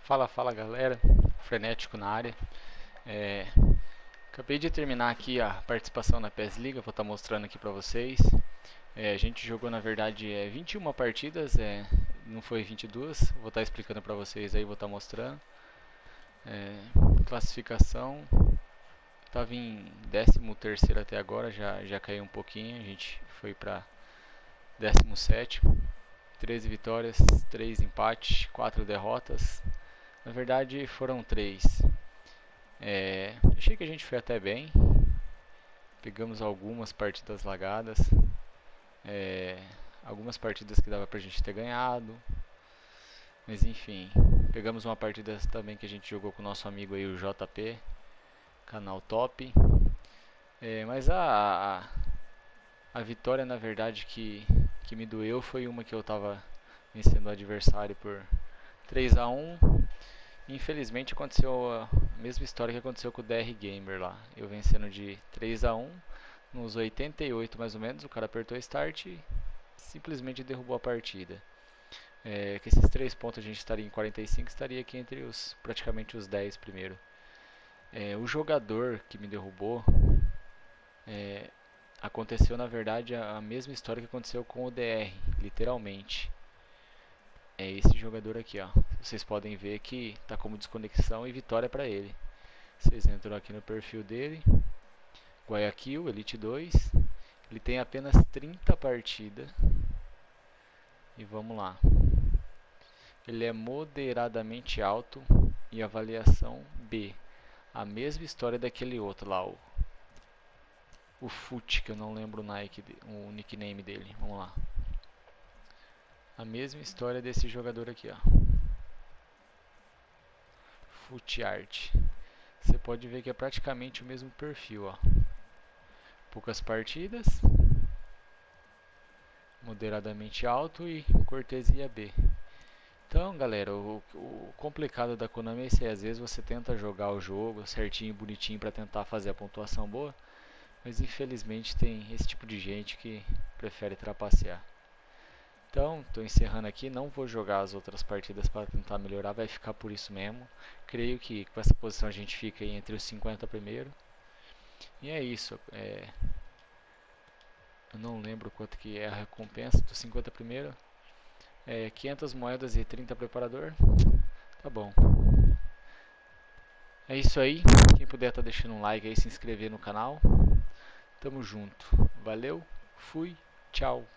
Fala galera, frenético na área. É, Acabei de terminar aqui a participação na PES Liga, vou estar mostrando aqui pra vocês. A gente jogou na verdade 21 partidas, não foi 22, vou estar explicando pra vocês aí, vou estar mostrando. Classificação, estava em 13º até agora, já caiu um pouquinho, a gente foi pra 17º, 13 vitórias, 3 empates, 4 derrotas. Na verdade foram 3. Achei que a gente foi até bem. Pegamos algumas partidas lagadas. é, Algumas partidas que dava pra gente ter ganhado. Mas enfim. Pegamos uma partida também que a gente jogou com o nosso amigo aí, o JP. Canal top. Mas a vitória na verdade que me doeu foi uma que eu tava vencendo o adversário por 3-1. Infelizmente aconteceu a mesma história que aconteceu com o DR Gamer lá. Eu vencendo de 3-1, nos 88 mais ou menos, o cara apertou Start e simplesmente derrubou a partida. Com esses 3 pontos a gente estaria em 45, estaria aqui entre praticamente os 10 primeiro. O jogador que me derrubou, aconteceu na verdade a mesma história que aconteceu com o DR, literalmente. É esse jogador aqui, ó. Vocês podem ver que tá como desconexão e vitória para ele. Vocês entram aqui no perfil dele, Guayaquil, Elite 2. Ele tem apenas 30 partidas. E vamos lá. Ele é moderadamente alto e avaliação B. A mesma história daquele outro lá, o Fute, que eu não lembro o nickname dele. Vamos lá. A mesma história desse jogador aqui, ó. Fute Art. Você pode ver que é praticamente o mesmo perfil, ó. Poucas partidas, moderadamente alto e cortesia B. Então, galera, o complicado da Konami é esse, às vezes você tenta jogar o jogo certinho, bonitinho para tentar fazer a pontuação boa, mas infelizmente tem esse tipo de gente que prefere trapacear. Então, estou encerrando aqui, não vou jogar as outras partidas para tentar melhorar, vai ficar por isso mesmo. Creio que com essa posição a gente fica aí entre os 50 primeiro. E é isso. Eu não lembro quanto que é a recompensa dos 50 primeiro. 500 moedas e 30 preparador. Tá bom. É isso aí. Quem puder tá deixando um like aí, se inscrever no canal. Tamo junto. Valeu, fui, tchau.